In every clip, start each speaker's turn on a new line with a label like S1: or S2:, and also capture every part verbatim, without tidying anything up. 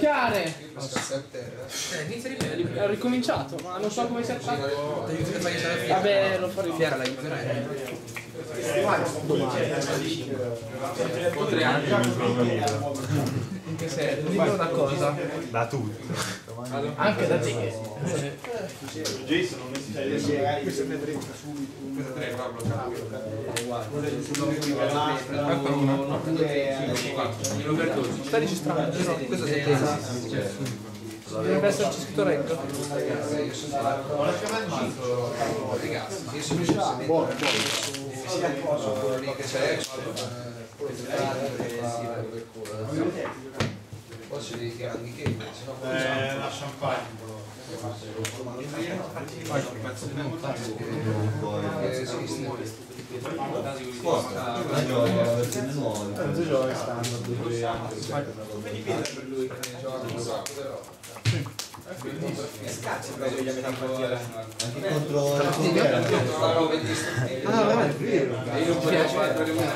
S1: Care!
S2: Eh, inizia di bene.
S1: Ho ricominciato, ma non so come sia fatto.
S2: Ti aiuto a fare la fiera.
S1: Vabbè, lo farò.
S2: Fiera la aiuterai.
S3: Con tre anni.
S2: In che senso? Dimmi una cosa.
S3: Da tutti.
S1: Anche da te.
S3: Jason non mi sai dire.
S4: Questo è trenta subito.
S2: Questo tre va bloccato.
S1: Stai registrando?
S2: Questo sei te.
S1: Dovrebbe esserci scritto reggo.
S2: Io sono ragazzi, io sono semplicemente quello lì che c'è, poi c'è dei grandi che
S3: Eh, la champagne.
S4: Scazzo, però vogliamo mettere partire
S5: Anche contro la frontiera.
S2: Ah, veramente? Io voglio fare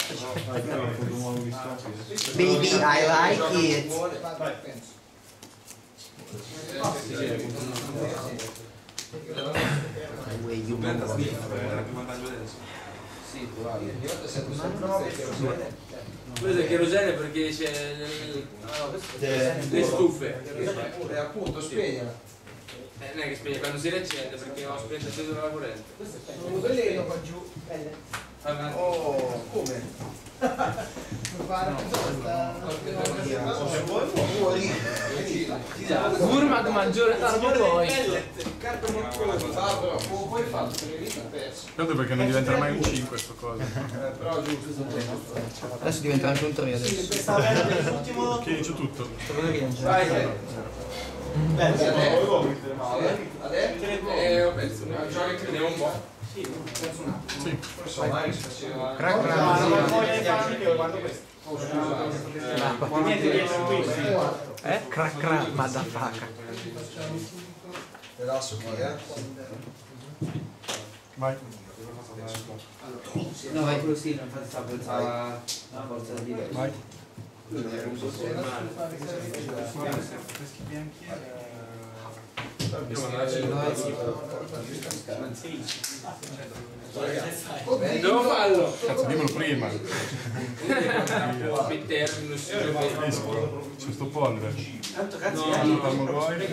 S5: Baby, I like it. Way you
S2: sì, probabile.
S6: Questo è cherosene perché c'è le stufe.
S2: E appunto spiega.
S6: Eh, non è che spiega, quando si riaccende perché ho spento acceso la corrente.
S4: un veleno qua giù.
S2: Oh, come?
S1: Gurmag maggiore tardo poi.
S2: Carta molto però poi fatto perché lì ha perso.
S3: Tanto perché non diventerà mai un cinque sto coso.
S2: Però giusto.
S5: Adesso diventa anche un tre adesso.
S3: Ok, c'ho tutto.
S2: Vai. Adesso
S6: Eh, ho perso, giochi ne ho un po'.
S3: Sì.
S5: Crack
S4: Ma non
S5: crack.
S4: voglio fare io guardo questo. Niente di essere qui.
S5: Eh? Crack crack, motherfucker.
S2: Adesso qui, eh.
S3: Vai.
S5: No, vai quello sì, infatti sta pensando alla forza da dire.
S3: Vai. Freschi bianchi.
S6: Devo farlo!
S3: Cazzo, dimmelo prima.
S6: Mi termino su
S3: Capisco. C'è sto polvere.
S4: Tanto cazzo,
S6: No, no,
S3: Palmo vuoi?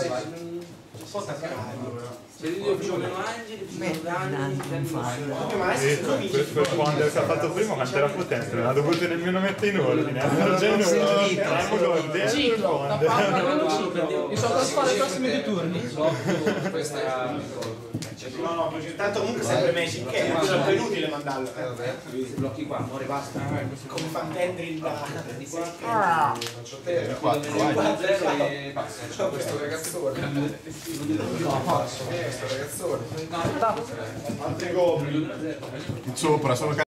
S6: se ti dico meno angeli, più danni,
S3: Quel quando che ha fatto prima quanto era potente, non ha dovuto nemmeno mettere in ordine. Era già in ordine. Palmo gol,
S1: Ciclo, la palla non lo ciclo. Mi so cosa fare i prossimi due turni.
S2: Questa è
S4: no, no, tanto comunque sempre Magic che è sempre inutile mandarlo.
S5: Blocchi qua, amore, basta.
S4: Come fa Tendril da
S2: faccio te,
S3: quattro, vai.
S2: e basta. C'ho questo ragazzone. Questo ragazzone.
S3: Sopra, solo